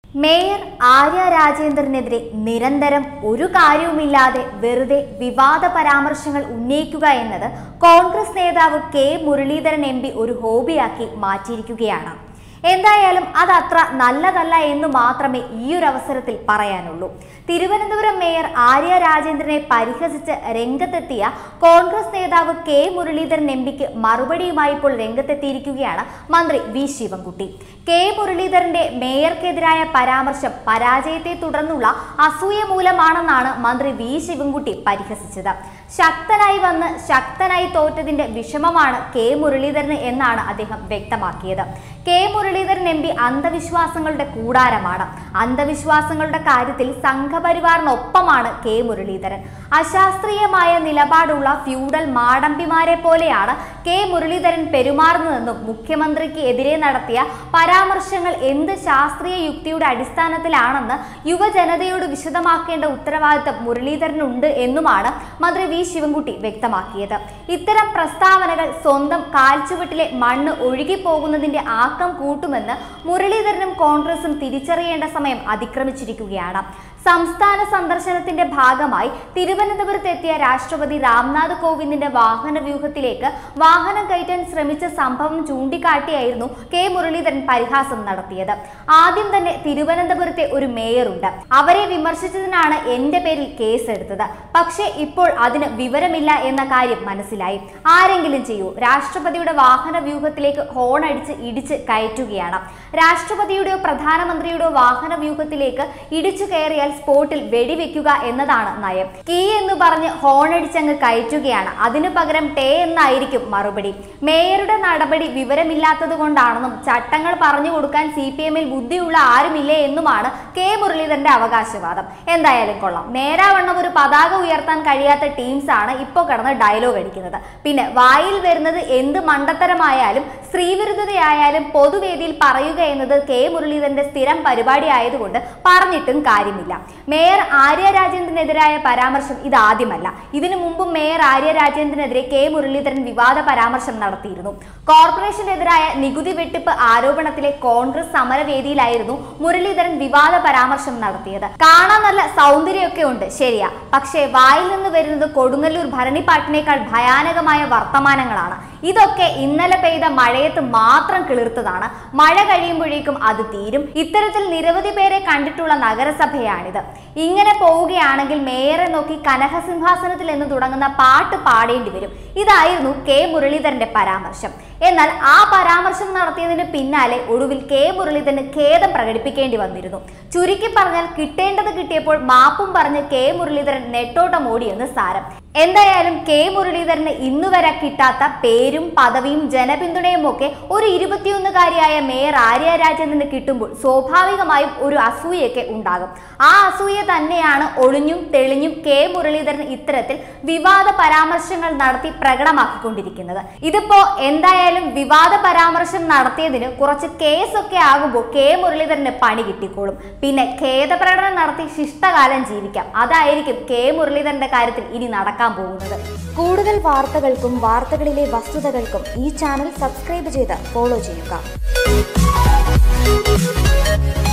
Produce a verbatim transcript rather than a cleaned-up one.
Mayor Arya രാജേന്ദ്രനെതിരെ നിരന്തരം ഒരു കാര്യവുമില്ലാതെ വെറുതെ വിവാദ പരാമർശങ്ങൾ ഉന്നയിക്കുക എന്നത് കോൺഗ്രസ് നേതാവ് കെ മുരളീധരൻ എം പി ഒരു ഹോബിയാക്കി മാറ്റിയിരിക്കുകയാണ്. എന്തായാലും അതത്ര നല്ലതല്ല എന്ന് മാത്രമേ ഈയൊരു അവസരത്തിൽ പറയാനുള്ളൂ. തിരുവനന്തപുരം മേയർ ആര്യ രാജേന്ദ്രനെ പരിഹസിച്ച് രംഗത്തെത്തിയ കോൺഗ്രസ് നേതാവ് കെ മുരളീധരൻ എം പിക്ക് മറുപടിയുമായി ഇപ്പോൾ രംഗത്തെത്തിയിരിക്കുകയാണ് മന്ത്രി വി ശിവൻകുട്ടി. കെ മുരളീധരന്റെ മേയർക്കെതിരായ പരാമർശം പരാജയത്തെ തുടർന്നുള്ള അസൂയ മൂലമാണെന്നാണ് മന്ത്രി വി ശിവൻകുട്ടി പരിഹസിച്ചത്. ശക്തനായി വന്ന് ശക്തനായി തോറ്റതിന്റെ വിഷമമാണ് കെ മുരളീധരന് എന്നാണ് അദ്ദേഹം വ്യക്തമാക്കിയത്. കെ മുരളീധരൻ എം പി അന്ധവിശ്വാസങ്ങളുടെ കൂടാരമാണ്. അന്ധവിശ്വാസങ്ങളുടെ കാര്യത്തിൽ സംഘപരിവാറിനൊപ്പമാണ് കെ മുരളീധരൻ. അശാസ്ത്രീയമായ നിലപാടുള്ള ഫ്യൂഡൽ മാടമ്പിമാരെ പോലെയാണ് കെ മുരളീധരൻ പെരുമാറുന്നതെന്നും മുഖ്യമന്ത്രിക്ക് എതിരെ നടത്തിയ പരാമർശങ്ങൾ എന്ത് ശാസ്ത്രീയ യുക്തിയുടെ അടിസ്ഥാനത്തിലാണെന്ന് യുവജനതയോട് വിശദമാക്കേണ്ട ഉത്തരവാദിത്തം മുരളീധരനുണ്ട് എന്നുമാണ് മന്ത്രി വി ശിവൻകുട്ടി വ്യക്തമാക്കിയത്. ഇത്തരം പ്രസ്താവനകൾ സ്വന്തം കാൽച്ചുവട്ടിലെ മണ്ണ് ഒഴുകിപ്പോകുന്നതിന്റെ ആക്കം കൂട്ടുമെന്ന് മുരളീധരനും കോൺഗ്രസും തിരിച്ചറിയേണ്ട സമയം അതിക്രമിച്ചിരിക്കുകയാണ്. സംസ്ഥാന സന്ദർശനത്തിന്റെ ഭാഗമായി തിരുവനന്തപുരത്ത് എത്തിയ രാഷ്ട്രപതി രാംനാഥ് കോവിന്ദിന്റെ വാഹന വ്യൂഹത്തിലേക്ക് വാഹനം കയറ്റാൻ ശ്രമിച്ച സംഭവം ചൂണ്ടിക്കാട്ടിയായിരുന്നു കെ മുരളീധരൻ പരിഹാസം നടത്തിയത്. ആദ്യം തന്നെ തിരുവനന്തപുരത്തെ ഒരു മേയറുണ്ട്, അവരെ വിമർശിച്ചതിനാണ് എന്റെ പേരിൽ കേസെടുത്തത്. പക്ഷേ ഇപ്പോൾ അതിന് വിവരമില്ല എന്ന കാര്യം മനസ്സിലായി. ആരെങ്കിലും ചെയ്യൂ, രാഷ്ട്രപതിയുടെ വാഹന വ്യൂഹത്തിലേക്ക് ഹോൺ അടിച്ച് ഇടിച്ച് കയറ്റുകയാണ്. രാഷ്ട്രപതിയുടെയോ പ്രധാനമന്ത്രിയുടെയോ വാഹന വ്യൂഹത്തിലേക്ക് ഇടിച്ചു കയറിയാൽ സ്പോട്ടിൽ വെടിവെക്കുക എന്നതാണ് നയം. കീ എന്ന് പറഞ്ഞ് ഹോണടിച്ചങ്ങ് കയറ്റുകയാണ്. അതിനു പകരം ടേ എന്നായിരിക്കും മറുപടി. മേയറുടെ നടപടി വിവരമില്ലാത്തത് കൊണ്ടാണെന്നും ചട്ടങ്ങൾ പറഞ്ഞു കൊടുക്കാൻ സി പി എമ്മിൽ ബുദ്ധിയുള്ള ആരുമില്ലേ എന്നുമാണ് കെ മുരളീധരന്റെ അവകാശവാദം. എന്തായാലും കൊള്ളാം, നേരാവണ്ണം ഒരു പതാക ഉയർത്താൻ കഴിയാത്ത ടീംസ് ആണ് ഇപ്പോൾ കിടന്ന് ഡയലോഗ് അടിക്കുന്നത്. പിന്നെ വായിൽ വരുന്നത് എന്ത് മണ്ടത്തരമായാലും സ്ത്രീവിരുദ്ധതയായാലും പൊതുവേദിയിൽ പറയുക എന്നത് കെ മുരളീധരന്റെ സ്ഥിരം പരിപാടി ആയതുകൊണ്ട് പറഞ്ഞിട്ടും കാര്യമില്ല. മേയർ ആര്യ രാജേന്ദ്രനെതിരായ പരാമർശം ഇതാദ്യമല്ല. ഇതിനു മുമ്പും മേയർ ആര്യ രാജേന്ദ്രനെതിരെ കെ മുരളീധരൻ വിവാദ പരാമർശം നടത്തിയിരുന്നു. കോർപ്പറേഷനെതിരായ നികുതി വെട്ടിപ്പ് ആരോപണത്തിലെ കോൺഗ്രസ് സമരവേദിയിലായിരുന്നു മുരളീധരൻ വിവാദ പരാമർശം നടത്തിയത്. കാണാൻ നല്ല സൗന്ദര്യമൊക്കെ ഉണ്ട്, ശരിയാ, പക്ഷേ വായിൽ നിന്ന് വരുന്നത് കൊടുങ്ങല്ലൂർ ഭരണിപ്പാട്ടിനേക്കാൾ ഭയാനകമായ വർത്തമാനങ്ങളാണ്. ഇതൊക്കെ ഇന്നലെ പെയ്ത മഴയത്ത് മാത്രം കിളിർത്തതാണ്. മഴ കഴിയുമ്പോഴേക്കും അത് തീരും. ഇത്തരത്തിൽ നിരവധി പേരെ കണ്ടിട്ടുള്ള നഗരസഭയാണിത്. ഇങ്ങനെ പോവുകയാണെങ്കിൽ മേയറെ നോക്കി കനകസിംഹാസനത്തിൽ എന്ന് തുടങ്ങുന്ന പാട്ട് പാടേണ്ടി വരും. ഇതായിരുന്നു കെ മുരളീധരന്റെ പരാമർശം. എന്നാൽ ആ പരാമർശം നടത്തിയതിന് പിന്നാലെ ഒടുവിൽ കെ മുരളീധരന് ഖേദം പ്രകടിപ്പിക്കേണ്ടി വന്നിരുന്നു. ചുരുക്കി പറഞ്ഞാൽ കിട്ടേണ്ടത് കിട്ടിയപ്പോൾ മാപ്പും പറഞ്ഞ് കെ മുരളീധരൻ നെട്ടോട്ടം ഓടിയെന്ന് സാരം. എന്തായാലും കെ മുരളീധരന് ഇന്നുവരെ കിട്ടാത്ത പേരും പദവിയും ജനപിന്തുണയും ഒക്കെ ഒരു ഇരുപത്തിയൊന്നുകാരിയായ മേയർ ആര്യ രാജേന്ദ്രന് കിട്ടുമ്പോൾ സ്വാഭാവികമായും ഒരു അസൂയൊക്കെ ഉണ്ടാകും. ആ അസൂയ തന്നെയാണ് ഒളിഞ്ഞും തെളിഞ്ഞും കെ മുരളീധരൻ ഇത്തരത്തിൽ വിവാദ പരാമർശങ്ങൾ നടത്തി പ്രകടമാക്കിക്കൊണ്ടിരിക്കുന്നത്. ഇതിപ്പോ എന്തായാലും വിവാദ പരാമർശം നടത്തിയതിന് കുറച്ച് കേസൊക്കെ ആകുമ്പോൾ കെ മുരളീധരന് പണി കിട്ടിക്കോളും. പിന്നെ ഖേദപ്രകടനം നടത്തി ശിഷ്ടകാലം ജീവിക്കാം. അതായിരിക്കും കെ മുരളീധരന്റെ കാര്യത്തിൽ ഇനി നടക്കാൻ പോകുന്നത്. കൂടുതൽ വാർത്തകൾക്കും വാർത്തകളിലെ വസ്തുതകൾക്കും ഈ ചാനൽ സബ്സ്ക്രൈബ് ചെയ്ത് ഫോളോ ചെയ്യുക.